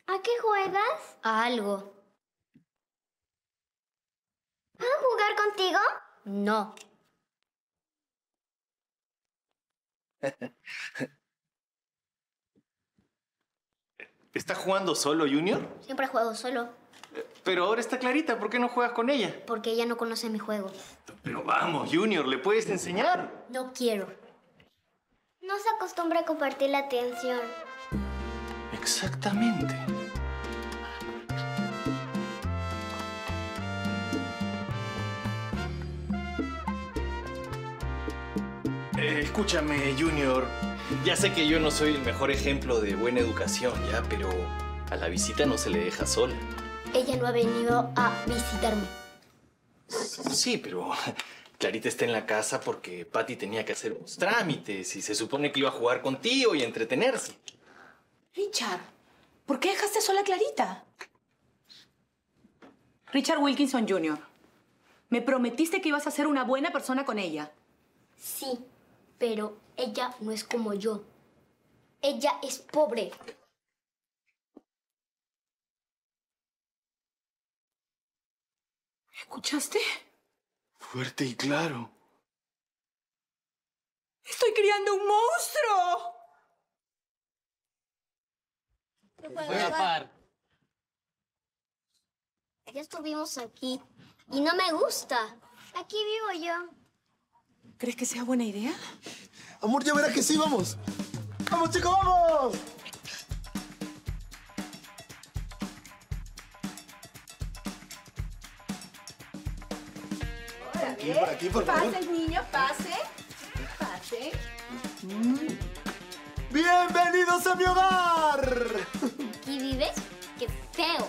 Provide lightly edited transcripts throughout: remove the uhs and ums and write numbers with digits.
¿A qué juegas? A algo. ¿Puedo jugar contigo? No. ¿Estás jugando solo, Junior? Siempre juego solo. Pero ahora está Clarita, ¿por qué no juegas con ella? Porque ella no conoce mi juego. Pero vamos, Junior, ¿le puedes enseñar? No quiero. No se acostumbra a compartir la atención. Exactamente. Escúchame, Junior. Ya sé que yo no soy el mejor ejemplo de buena educación, ¿ya? Pero a la visita no se le deja sola. Ella no ha venido a visitarme. Sí, pero Clarita está en la casa porque Patty tenía que hacer unos trámites y se supone que iba a jugar contigo y a entretenerse. Richard, ¿por qué dejaste sola a Clarita? Richard Wilkinson Jr., me prometiste que ibas a ser una buena persona con ella. Sí, pero ella no es como yo. Ella es pobre. ¿Escuchaste? Fuerte y claro. ¡Estoy criando un monstruo! Ya estuvimos aquí y no me gusta. Aquí vivo yo. ¿Crees que sea buena idea? Amor, ya verás que sí, vamos. ¡Vamos, chicos, vamos! Por aquí, por favor. Pase, niño, pase. Pase. ¡Bienvenidos a mi hogar! ¿Aquí vives? ¡Qué feo!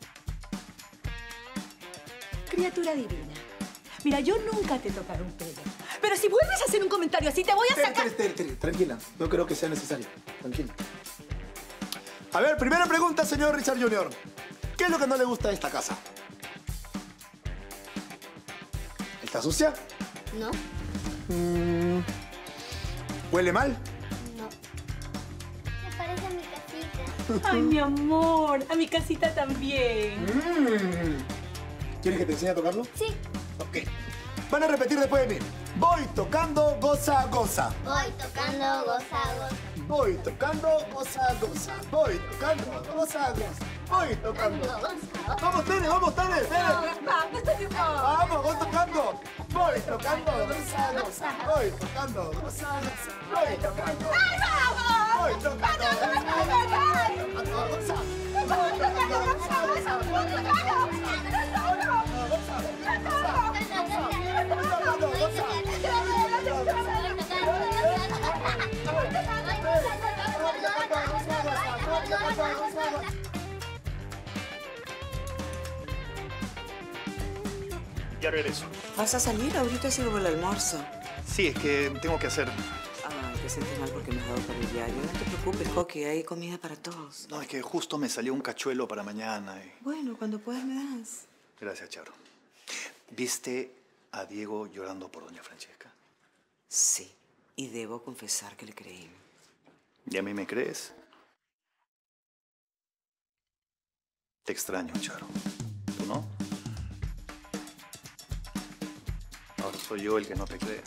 Criatura divina. Mira, yo nunca te tocaré un pelo. Pero si vuelves a hacer un comentario así, te voy a sacar... Tranquila. No creo que sea necesario. Tranquila. A ver, primera pregunta, señor Richard Jr. ¿Qué es lo que no le gusta de esta casa? ¿Está sucia? ¿No? ¿Huele mal? No. Me parece a mi casita. Ay, mi amor. A mi casita también. ¿Quieres que te enseñe a tocarlo? Sí. Ok. Van a repetir después de mí. Voy tocando, goza, goza. Voy tocando, goza, goza. Voy tocando, goza, goza. Voy tocando, goza, goza. Voy tocando. Vamos, Tere, vamos, Tere, Tere. Vamos, voy tocando. Voy tocando, goza, goza. Voy tocando, goza, goza. Voy tocando. Voy tocando, goza. Voy tocando, Ya regreso. ¿Vas a salir? Ahorita sigo por el almuerzo. Sí, es que tengo que hacer... Ay, te sientes mal porque me has dado para el diario. No te preocupes, Coqui, hay comida para todos. No, es que justo me salió un cachuelo para mañana. Bueno, cuando puedas me das. Gracias, Charo. ¿Viste a Diego llorando por doña Francesca? Sí, y debo confesar que le creí. ¿Y a mí me crees? Te extraño, Charo. ¿Tú no? Ahora soy yo el que no te cree.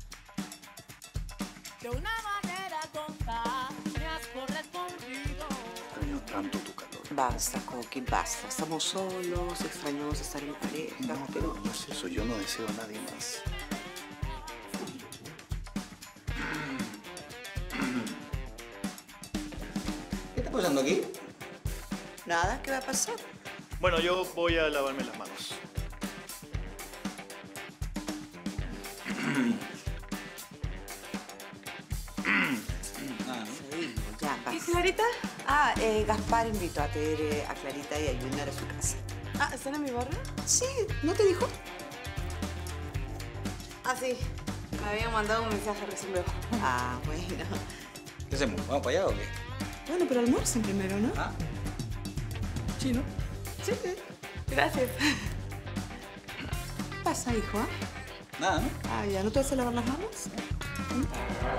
De una manera tonta me has correspondido. Extraño tanto tu calor. Basta, Coqui, basta. Estamos solos, extrañamos estar en pareja. No, pero no es eso. Yo no deseo a nadie más. ¿Qué está pasando aquí? Nada, ¿qué va a pasar? Bueno, yo voy a lavarme las manos. Sí, ya, ¿Y basta. Clarita? Gaspar invitó a Tere, a Clarita y a Junior a su casa. Ah, ¿están en mi barrio? Sí, ¿no te dijo? Ah, sí. Me habían mandado un mensaje recién luego. Ah, bueno. ¿Qué hacemos? ¿Vamos para allá o qué? Bueno, pero almuercen primero, ¿no? Ah. Sí, ¿no? Sí, sí. Gracias. ¿Qué pasa, hijo? Nada, ¿no? Ah, ¿ya no te vas a lavar las manos?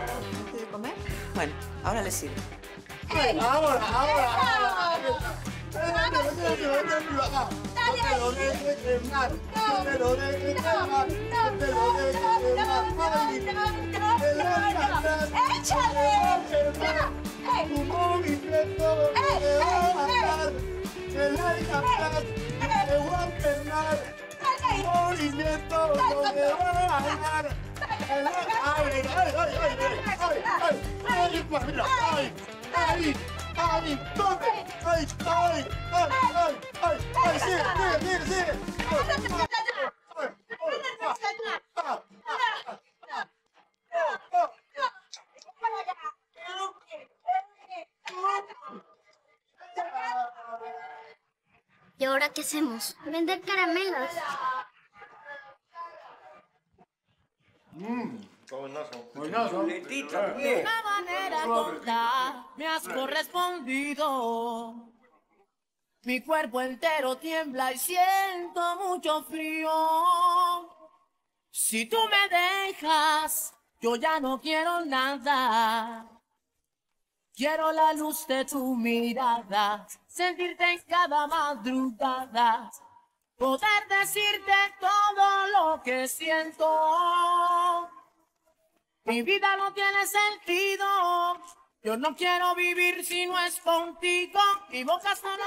¿Antes de comer? Bueno, ahora le sirve. ¡Ahora! ¿Y ahora qué hacemos? Vender caramelos. De una manera tonta me has correspondido. Mi cuerpo entero tiembla y siento mucho frío. Si tú me dejas, yo ya no quiero nada. Quiero la luz de tu mirada, sentirte en cada madrugada, poder decirte todo lo que siento. Mi vida no tiene sentido, yo no quiero vivir si no es contigo. Mi boca solo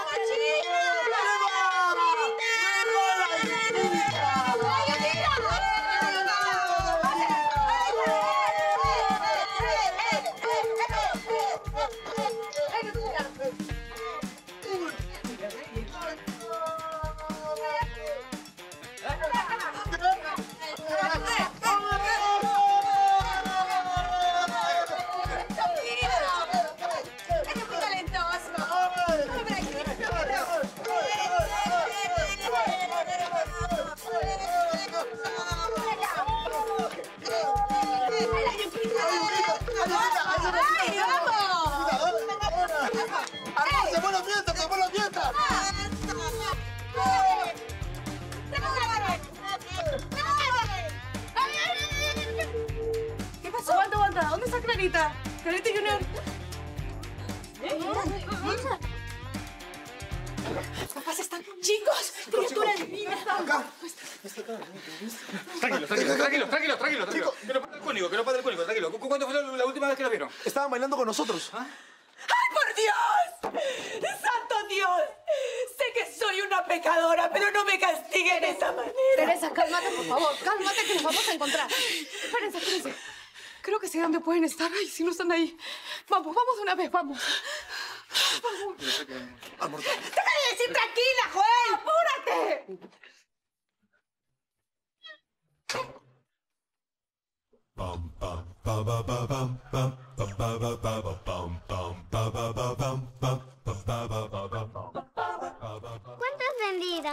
¿Qué pasó? Aguanta. ¿Dónde está Clarita? Clarita Junior. Papás están... Chicos, criatura divina. Tranquilo. Que no pare el cónico, tranquilo. ¿Cuándo fue la última vez que la vieron? Estaban bailando con nosotros. ¡Ay, por Dios! ¡Santo Dios! Sé que soy una pecadora, pero no me castiguen de esa manera. Teresa, cálmate, por favor. Cálmate, que nos vamos a encontrar. Espérense. Creo que sé dónde pueden estar. Ay, si no están ahí. Vamos de una vez, vamos. Amor, ¡Déjame decir tranquila, Joel! ¡Apúrate! ¿Cuánto has vendido?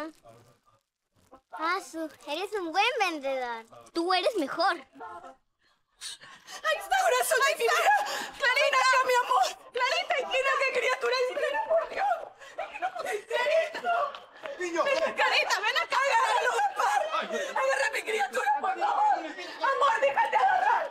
Asu, eres un buen vendedor. Tú eres mejor. ¡Ay, está corazón divina! ¡Clarita, no, mi amor! ¡Clarita, Ikina, qué criatura divina, por Dios! ¡Clarita! ¡Niño! ¡Clarita, ven acá, agárralo, Gaspar! ¡Agarra a mi criatura, por favor! ¡Amor, déjate agarrar!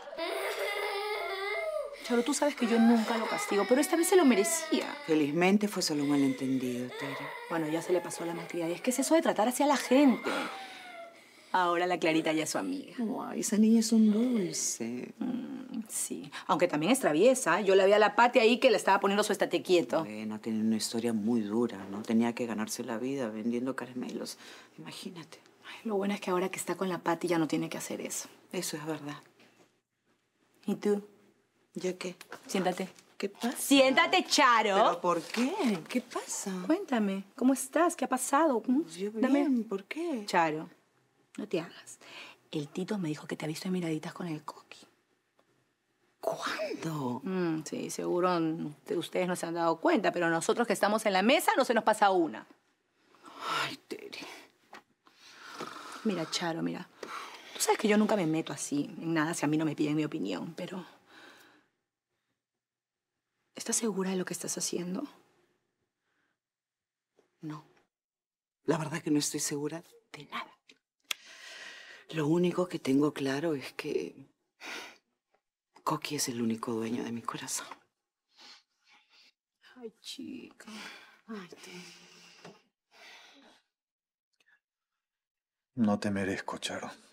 Charo, tú sabes que yo nunca lo castigo, pero esta vez se lo merecía. Felizmente fue solo un malentendido, Tere. Bueno, ya se le pasó la malcriada. Y es que es eso de tratar así a la gente. Ahora la Clarita ya es su amiga. Ay, esa niña es un dulce. Sí, aunque también es traviesa. Yo la vi a la Pati ahí que le estaba poniendo su estate quieto. Bueno, tenía una historia muy dura, ¿no? Tenía que ganarse la vida vendiendo caramelos. Imagínate. Ay, lo bueno es que ahora que está con la Pati ya no tiene que hacer eso. Eso es verdad. ¿Y tú? ¿Ya qué? Siéntate. ¿Qué pasa? Siéntate, Charo. ¿Pero por qué? ¿Qué pasa? Cuéntame, ¿cómo estás? ¿Qué ha pasado? Pues yo bien, ¿por qué? Charo, no te hagas. El Tito me dijo que te ha visto en miraditas con el Coqui. ¿Cuándo? Sí, seguro ustedes no se han dado cuenta, pero nosotros que estamos en la mesa no se nos pasa una. Ay, Tere. Mira, Charo, mira. Tú sabes que yo nunca me meto así en nada si a mí no me piden mi opinión, pero... ¿Estás segura de lo que estás haciendo? No. La verdad que no estoy segura de nada. Lo único que tengo claro es que Coqui es el único dueño de mi corazón. Ay, chica. Ay, Tere. No te merezco, Charo.